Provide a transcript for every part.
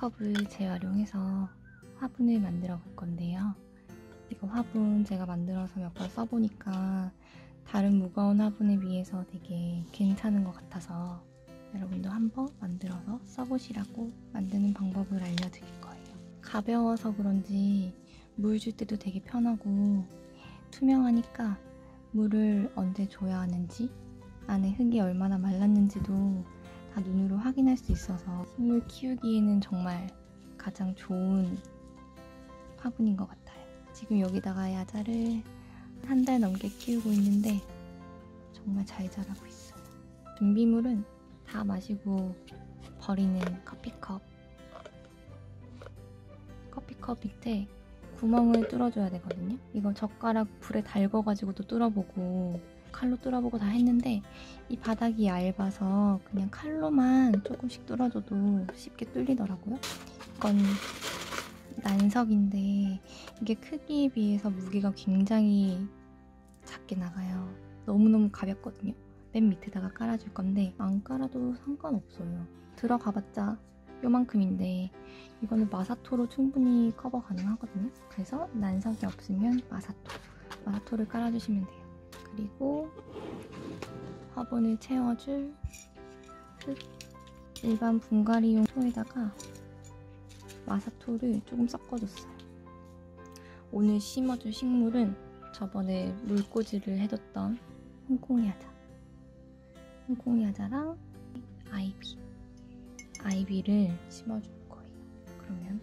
커피컵을 재활용해서 화분을 만들어 볼 건데요. 이거 화분 제가 만들어서 몇 번 써보니까 다른 무거운 화분에 비해서 되게 괜찮은 것 같아서 여러분도 한번 만들어서 써보시라고 만드는 방법을 알려드릴 거예요. 가벼워서 그런지 물 줄 때도 되게 편하고 투명하니까 물을 언제 줘야 하는지 안에 흙이 얼마나 말랐는지도 다 눈으로 확인할 수 있어서 식물 키우기에는 정말 가장 좋은 화분인 것 같아요. 지금 여기다가 야자를 한 달 넘게 키우고 있는데 정말 잘 자라고 있어요. 준비물은 다 마시고 버리는 커피컵 밑에 구멍을 뚫어줘야 되거든요. 이거 젓가락 불에 달궈가지고도 뚫어보고 칼로 뚫어보고 다 했는데 이 바닥이 얇아서 그냥 칼로만 조금씩 뚫어줘도 쉽게 뚫리더라고요. 이건 난석인데 이게 크기에 비해서 무게가 굉장히 작게 나가요. 너무너무 가볍거든요. 맨 밑에다가 깔아줄 건데 안 깔아도 상관없어요. 들어가봤자 요만큼인데 이거는 마사토로 충분히 커버 가능하거든요. 그래서 난석이 없으면 마사토를 깔아주시면 돼요. 그리고 화분을 채워줄 흙, 일반 분갈이용 통에다가 마사토를 조금 섞어줬어요. 오늘 심어줄 식물은 저번에 물꽂이를 해뒀던 홍콩야자랑 아이비를 심어줄 거예요. 그러면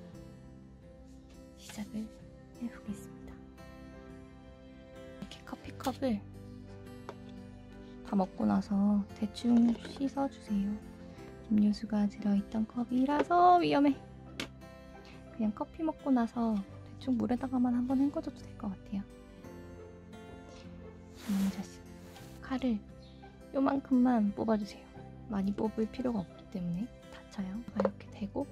시작을 해보겠습니다. 이렇게 커피컵을 다 먹고 나서 대충 씻어주세요. 음료수가 들어있던 컵이라서 위험해. 그냥 커피 먹고 나서 대충 물에다가만 한번 헹궈줘도 될 것 같아요. 칼을 요만큼만 뽑아주세요. 많이 뽑을 필요가 없기 때문에 다쳐요. 이렇게 대고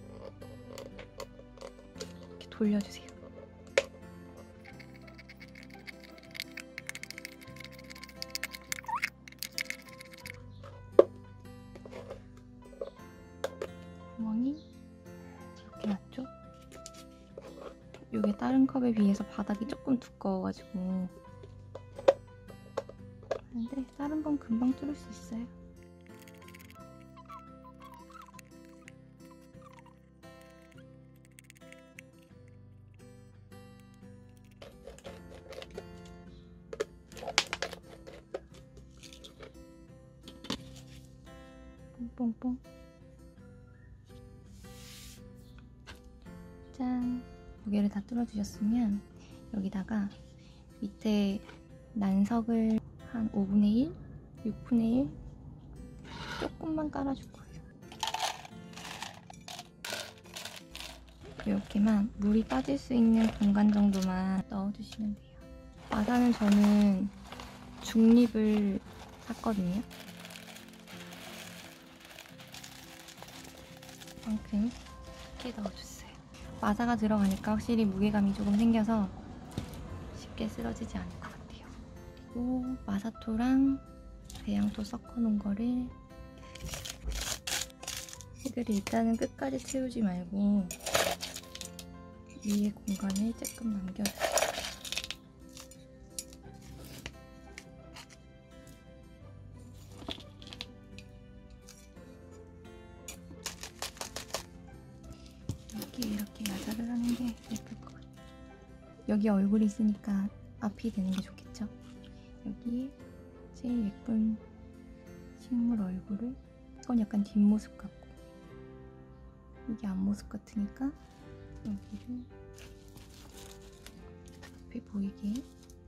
이렇게 돌려주세요. 구멍이 이렇게 났죠? 이게 다른 컵에 비해서 바닥이 조금 두꺼워가지고 근데 다른 건 금방 뚫을 수 있어요. 뽕뽕뽕. 짠! 무게를 다 뚫어주셨으면 여기다가 밑에 난석을 한 5분의 1, 6분의 1 조금만 깔아줄 거예요. 이렇게만 물이 빠질 수 있는 공간 정도만 넣어주시면 돼요. 마사는 저는 중립을 샀거든요. 이만큼 이렇게 넣어줬어요. 마사가 들어가니까 확실히 무게감이 조금 생겨서 쉽게 쓰러지지 않을 것 같아요. 그리고 마사토랑 배양토 섞어놓은 거를 흙을 일단은 끝까지 채우지 말고 위에 공간을 조금 남겨주세요. 이렇게 야자를 하는 게 예쁠 것 같아요. 여기 얼굴이 있으니까 앞이 되는 게 좋겠죠? 여기에 제일 예쁜 식물 얼굴을, 이건 약간 뒷모습 같고 이게 앞모습 같으니까 여기를 앞에 보이게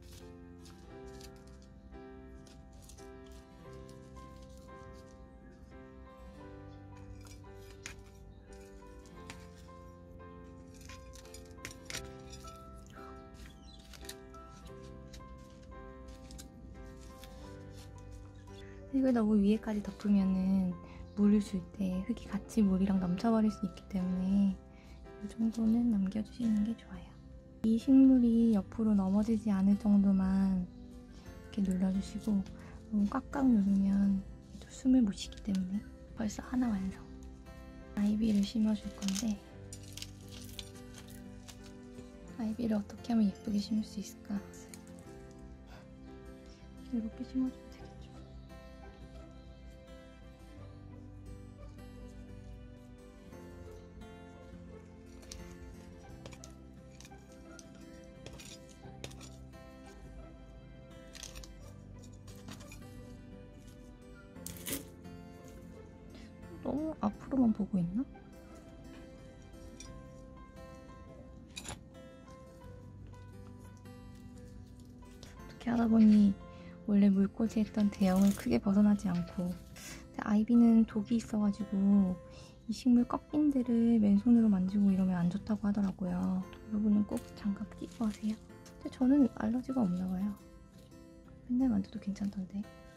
흙을 너무 위에까지 덮으면은 물을 줄 때 흙이 같이 물이랑 넘쳐버릴 수 있기 때문에 이 정도는 남겨주시는 게 좋아요. 이 식물이 옆으로 넘어지지 않을 정도만 이렇게 눌러주시고 너무 꽉꽉 누르면 또 숨을 못 쉬기 때문에 벌써 하나 완성. 아이비를 심어줄 건데 아이비를 어떻게 하면 예쁘게 심을 수 있을까? 7개 심어주면 되겠죠. 너무 앞으로만 보고 있나? 어떻게 하다 보니 원래 물꽂이 했던 대형을 크게 벗어나지 않고, 근데 아이비는 독이 있어가지고 이 식물 꺾인 데를 맨손으로 만지고 이러면 안 좋다고 하더라고요. 여러분은 꼭 장갑 끼고 하세요. 근데 저는 알러지가 없나봐요. 맨날 만져도 괜찮던데.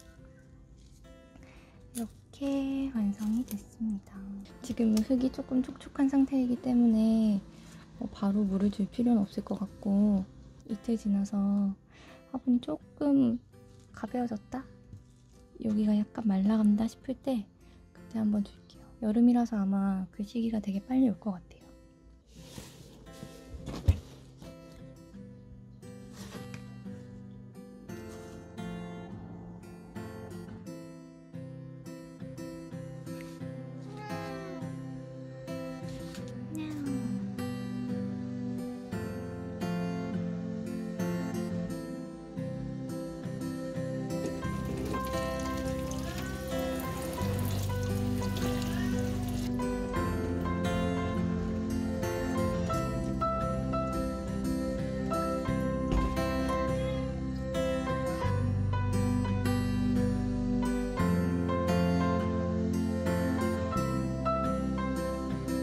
이렇게 완성이 됐습니다. 지금은 흙이 조금 촉촉한 상태이기 때문에 바로 물을 줄 필요는 없을 것 같고, 이틀 지나서 화분이 조금 가벼워졌다? 여기가 약간 말라간다 싶을 때 그때 한번 줄게요. 여름이라서 아마 그 시기가 되게 빨리 올 것 같아요.